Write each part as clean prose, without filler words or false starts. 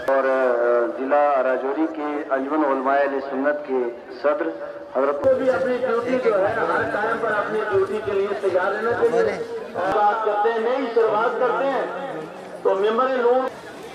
और जिला राजौरी के अंजुमन उलमाए अहले सुन्नत के सदर हजरत को भी अपनी ड्यूटी जो है हर टाइम पर अपनी ड्यूटी के लिए तैयार रहना चाहिए। बात करते हैं, नई शुरुआत करते हैं तो मेंबर लोग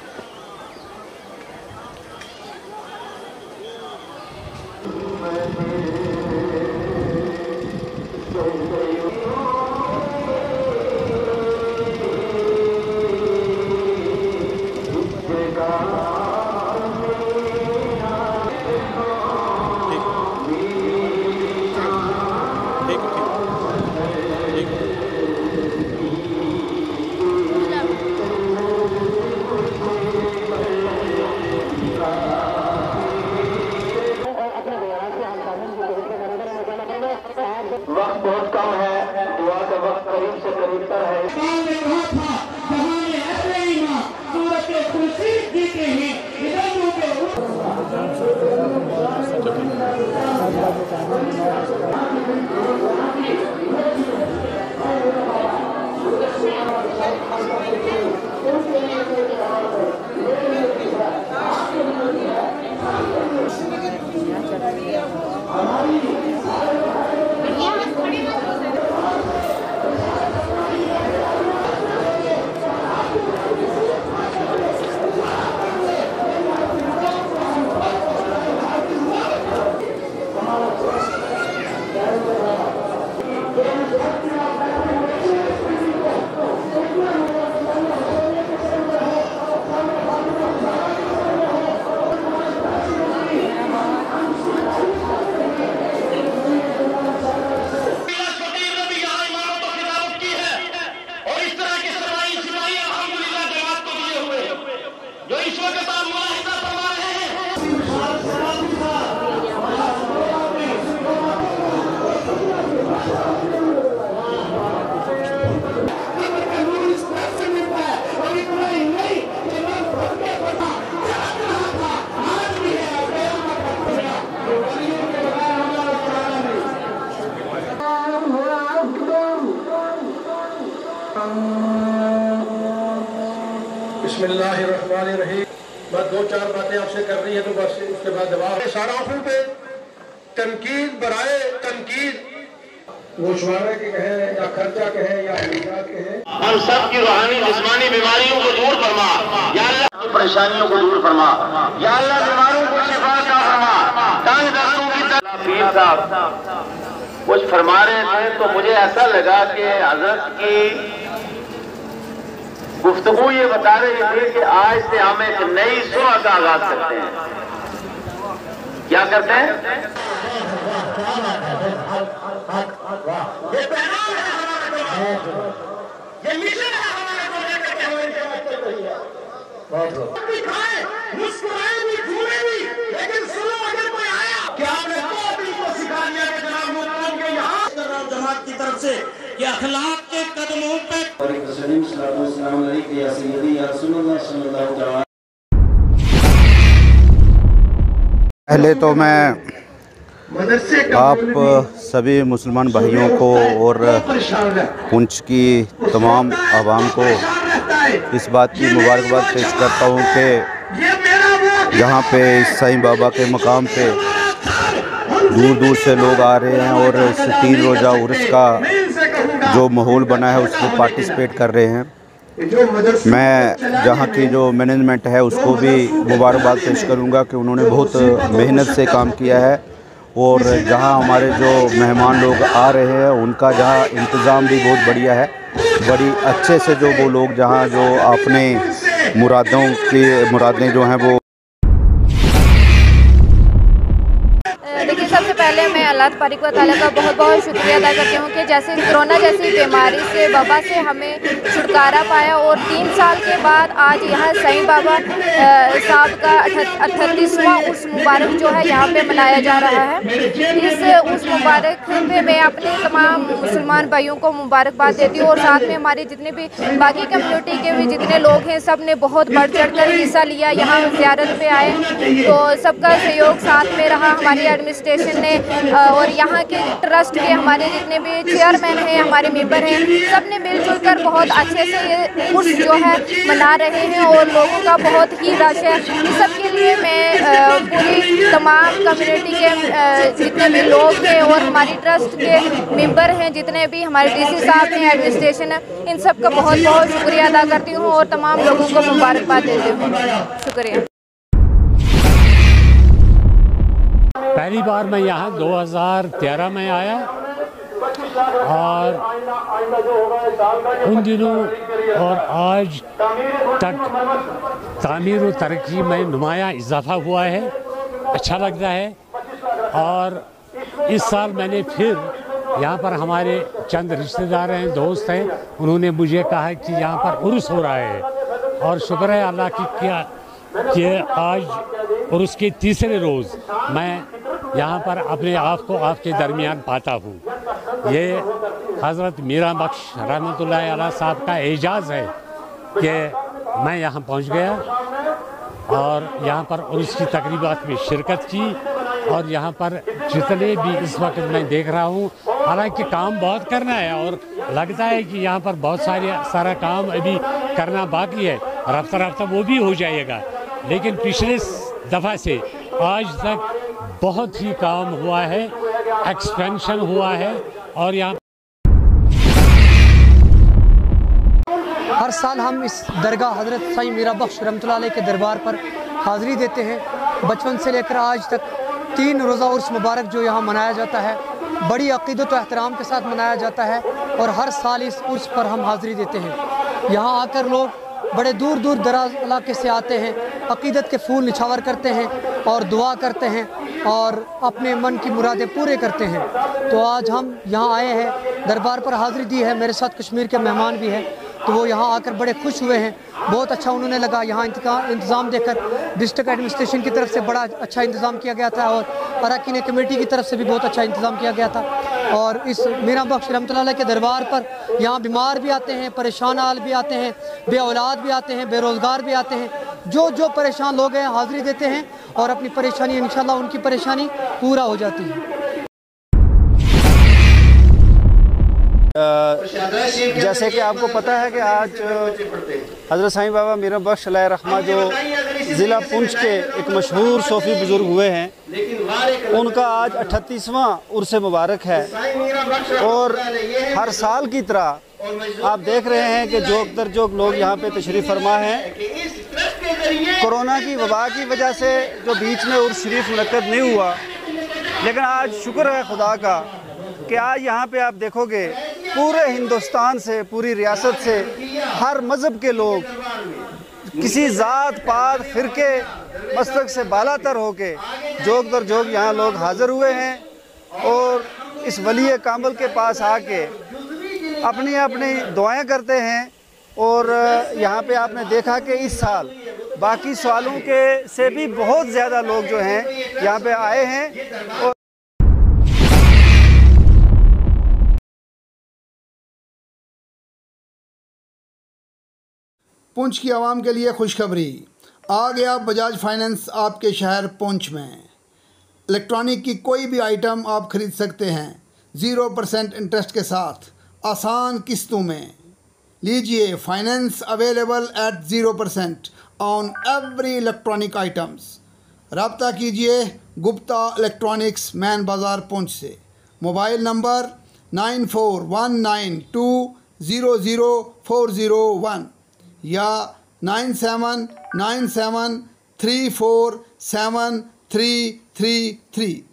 वक्त बहुत कम है, दुआ का वक्त करीब से करीब पर है। बिस्मिल्लाहिर्रहमानिर्रहीम। बस दो चार बातें आपसे कर रही है तो बस उसके बाद जवाब। शाराफों पे तनकीद बराए तनकीद गोशवारा के कहें या खर्चा कहें या कहें, हम सब की रूहानी जिस्मानी बीमारियों को दूर फरमा या अल्लाह, परेशानियों को दूर फरमा या अल्लाह, बीमारों को शिफा का फरमा। तंग दस्तों की पीर साहब कुछ फरमा रहे थे तो मुझे ऐसा लगा कि हजरत की गुफ्तगू ये बता रही थी कि आज से हम एक नई सुबह का आगाज करते हैं। क्या करते हैं? ये मिशन है हमारे को लेकर के हमारी जमात चल रही है। मुस्कुराए भी, घूमे भी, लेकिन सुनो अगर कोई आया क्या आपने को सिखा दिया कि जनाब मुफ्ती के यहाँ जमात की तरफ से कि अखलाक के कदमों पे पहले तो मैं आप सभी मुसलमान भाइयों को और पुंछ की तमाम आवाम को इस बात की मुबारकबाद पेश करता हूँ कि यहाँ पे साईं बाबा के मकाम पे दूर दूर से लोग आ रहे हैं और इस 3 रोज़ा उर्स का जो माहौल बना है उसमें पार्टिसिपेट कर रहे हैं। मैं जहाँ की जो मैनेजमेंट है उसको भी मुबारकबाद पेश करूँगा कि उन्होंने बहुत मेहनत से काम किया है और जहाँ हमारे जो मेहमान लोग आ रहे हैं उनका जहाँ इंतज़ाम भी बहुत बढ़िया है। बड़ी अच्छे से जो वो लोग जहाँ जो अपने मुरादें जो हैं वो सबसे पहले मैं अल्लाह तबारक व तआला का बहुत बहुत शुक्रिया अदा करती हूँ कि जैसे कोरोना जैसी बीमारी से वबा से हमें छुटकारा पाया और 3 साल के बाद आज यहाँ साईं बाबा साहब का 38वां उर्स मुबारक जो है यहाँ पे मनाया जा रहा है। इस उर्स मुबारक पे मैं अपने तमाम मुसलमान भाइयों को मुबारकबाद देती हूँ और साथ में हमारे जितने भी बाकी कम्युनिटी के भी जितने लोग हैं सब ने बहुत बढ़ चढ़ कर हिस्सा लिया, यहाँ ज़ियारत पे आए तो सबका सहयोग साथ में रहा। हमारी एडमिनिस्ट्रेशन ने और यहाँ के ट्रस्ट के हमारे जितने भी चेयरमैन हैं, हमारे मेंबर हैं, सब ने मिलजुल कर बहुत अच्छे से ये उर्स जो है मना रहे हैं और लोगों का बहुत ही रश है। इस सब के लिए मैं पूरी तमाम कम्युनिटी के जितने भी लोग हैं और हमारी ट्रस्ट के मेंबर हैं, जितने भी हमारे डीसी साहब हैं, एडमिनिस्ट्रेशन है, इन सब का बहुत बहुत शुक्रिया अदा करती हूँ और तमाम लोगों को मुबारकबाद देती हूँ। शुक्रिया। पहली बार मैं यहाँ 2013 में आया और उन दिनों और आज तक तामीर और तरक्की में नुमाया इजाफा हुआ है, अच्छा लगता है। और इस साल मैंने फिर यहाँ पर हमारे चंद रिश्तेदार हैं, दोस्त हैं, उन्होंने मुझे कहा कि यहाँ पर उर्स हो रहा है और शुक्र है अल्लाह की कि आज उर्स के तीसरे रोज़ मैं यहाँ पर अपने आप को आपके दरमियान पाता हूँ। ये हज़रत मीरा बख्श रहमतुल्लाह अलैह साहब का एजाज़ है कि मैं यहाँ पहुँच गया और यहाँ पर उर्स की तकरीबात में शिरकत की। और यहाँ पर जितने भी इस वक्त मैं देख रहा हूँ, हालांकि काम बहुत करना है और लगता है कि यहाँ पर बहुत सारा काम अभी करना बाकी है, रफ्ता रफ्ता वो भी हो जाएगा। लेकिन पिछले दफ़ा से आज तक बहुत ही काम हुआ है, एक्सपेंशन हुआ है। और यहाँ हर साल हम इस दरगाह हज़रत साईं मीरा बख्श रहमतुल्लाह अलैह के दरबार पर हाज़िरी देते हैं। बचपन से लेकर आज तक 3 रोज़ा उर्स मुबारक जो यहाँ मनाया जाता है, बड़ी अक़ीदत व एहतराम के साथ मनाया जाता है और हर साल इस उर्स पर हम हाज़िरी देते हैं। यहाँ आकर लोग बड़े दूर दूर दराज इलाके से आते हैं, अक़ीदत के फूल निछावर करते हैं और दुआ करते हैं और अपने मन की मुरादें पूरे करते हैं। तो आज हम यहाँ आए हैं, दरबार पर हाज़िरी दी है, मेरे साथ कश्मीर के मेहमान भी हैं, तो वो यहाँ आकर बड़े खुश हुए हैं। बहुत अच्छा उन्होंने लगा यहाँ इंतज़ाम देखकर। डिस्ट्रिक्ट एडमिनिस्ट्रेशन की तरफ से बड़ा अच्छा इंतज़ाम किया गया था और अरकान कमेटी की तरफ से भी बहुत अच्छा इंतज़ाम किया गया था। और इस मीरा बख्श रहमतुल्लाह अलैह के दरबार पर यहाँ बीमार भी आते हैं, परेशान हाल भी आते हैं, बे औलाद भी आते हैं, बेरोज़गार भी आते हैं। जो परेशान लोग हैं हाज़िरी देते हैं और अपनी परेशानी इंशाअल्लाह उनकी परेशानी पूरा हो जाती है। जैसे कि आपको पता है कि आज हज़रत साईं बाबा मीरा बख्श अलैह रहमा जो ज़िला पुंछ के एक मशहूर सूफ़ी बुज़ुर्ग हुए हैं, उनका आज 38वां उर्स मुबारक है। और हर साल की तरह आप देख रहे हैं कि जोक दर जोक लोग यहाँ पे तशरीफ़ फरमा हैं। कोरोना की वबा की वजह से जो बीच में उर्स शरीफ मुनक्कद नहीं हुआ, लेकिन आज शुक्र है खुदा का कि आज यहाँ पे आप देखोगे पूरे हिंदुस्तान से, पूरी रियासत से हर मज़हब के लोग, किसी ज़ात पात फ़िरके मसलक से बालातर होके जोक दर जोक यहाँ लोग हाज़िर हुए हैं और इस वली कामिल के पास आके अपनी अपनी दुआएं करते हैं। और यहाँ पे आपने देखा कि इस साल बाकी सालों के से भी बहुत ज़्यादा लोग जो हैं यहाँ पे आए हैं। और पुंछ की आवाम के लिए खुशखबरी आ गया। बजाज फाइनेंस आपके शहर पुंछ में इलेक्ट्रॉनिक की कोई भी आइटम आप ख़रीद सकते हैं 0% इंटरेस्ट के साथ आसान किस्तों में। लीजिए finance available at 0% on every electronic items. रब्ता कीजिए गुप्ता इलेक्ट्रॉनिक्स मैन बाज़ार पुंछ से। मोबाइल नंबर 9419200401 या 9797347333।